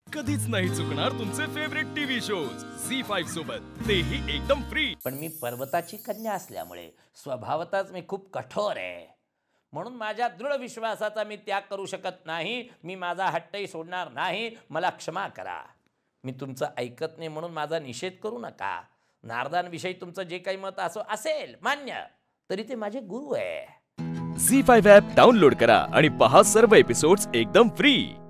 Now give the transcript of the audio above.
कधीच नाही चुकणार तुमचे फेवरेट टीव्ही शोज झी5 सोबत, तेही एकदम फ्री। पण मी पर्वताची कन्या असल्यामुळे स्वभावतच मी खूप कठोर आहे, म्हणून माझ्या दृढ विश्वासाचा मी त्याग करू शकत नाही। मी माझा हट्टही सोडणार नाही, मला क्षमा करा। मी तुमचं ऐकत नाही म्हणून माझा निषेध करू नका। नारदांविषयी तुमचं जे काही मत असेल मान्य, तरी ते माझे गुरु आहे। झी5 ॲप डाउनलोड करा आणि पहा सर्व एपिसोड्स एकदम फ्री।